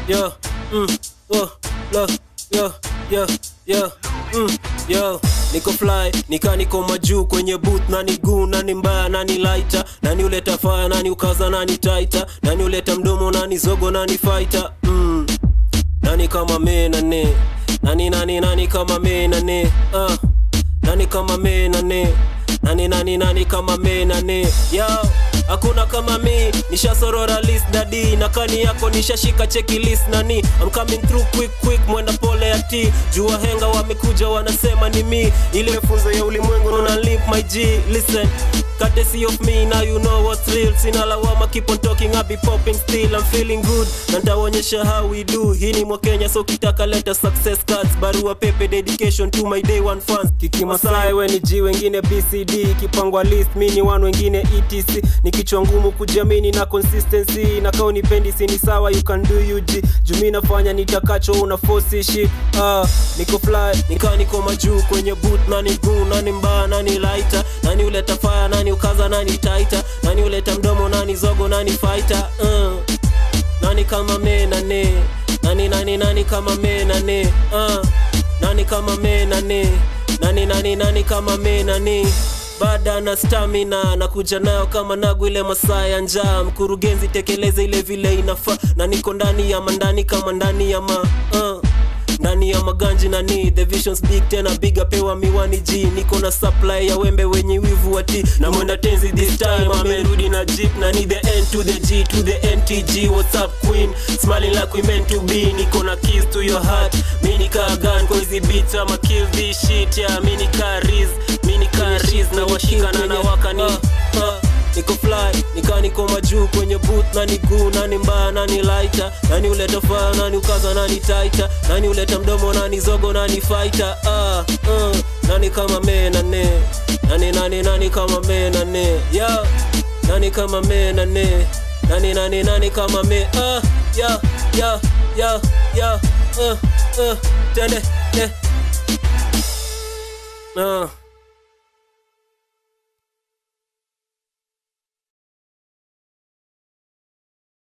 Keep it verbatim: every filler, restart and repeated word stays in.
yo, mm, wo, lo, yo, yo, yo, mm, yo. Niko fly, nika niko majuu kwenye boot. Nani guu, nani mbaya, nani lighter, nani uleta fire, nani ukaza, nani tighter, nani uleta mdomo, nani zogo, nani fighter. mm. Nani kama me na ne, nani nani nani kama me na ne, uh. Nani kama me na ne, nani nani nani kama me na ne, yo. Hakuna kama mi, nisha sorora list daddy. Na kani yako nisha shika checklist nani. I'm coming through quick quick, mwenda pole ya ti. Jua henga wamekuja wanasema ni mi. Ile funzo ya ulimwengu una limp my G. Listen, courtesy of me, now you know what's real. Sina lawama, keep on talking, I be popping still. I'm feeling good, na nitaonyesha how we do. Hii ni Mwakenya, so kitaka leta success cards. Barua pepe, dedication to my day one fans. Kiki Masai we ni G, wengine B C D. Kipangwa list, mi ni one, wengine E T C. Nikichwa ngumu kujiamini na consistency. Na kao nipendi sini sawa, you can do you G. Jumi nafanya nitakacho, una force shit. Ah, niko fly, nika niko majuu kwenye boot. Nani guu, nani mbaya, nani lighter, nani uleta fire, nani ukaza, nani tighter, nani uleta mdomo, nani zogo, nani fighter. uh. Nani kama me na ne, nani nani nani kama me na ne, uh. Nani kama me na ne, nani nani nani kama me na ne. Bada na stamina, na kuja nayo kama nagu ile masaa ya njaa. Mkurugenzi tekeleze ile vile inafaa. Na niko ndani ya mandani kama ndani ya ma uh. Ndani ya maganji nani, the visions big tena bigger, pewa miwani G. Niko na supply ya wembe wenye wivu wati. Na mwenda tenzi this time, amerudi na jeep. Nani the N to the G to the N T G. What's up queen, smiling like we meant to be. Niko na keys to your heart, mini car gun. Kwa hizi beats I'ma kill this shit, yeah. Mini car riz, mini car riz. Na washikana na wakani uh, uh. Niko fly, nika niko majuu kwenye boot. Nani guu, nani mbaya, nani lighter, nani uleta fire, nani ukaza, nani tighter, nani uleta mdomo, nani zogo, nani fighter. ah, uh. Nani kama me na ne, nani nani nani kama me na ne, yo. Nani kama me na ne, nani nani nani kama me. ah, yo, yo, yo, yo, uh, uh, tende, eh. uh.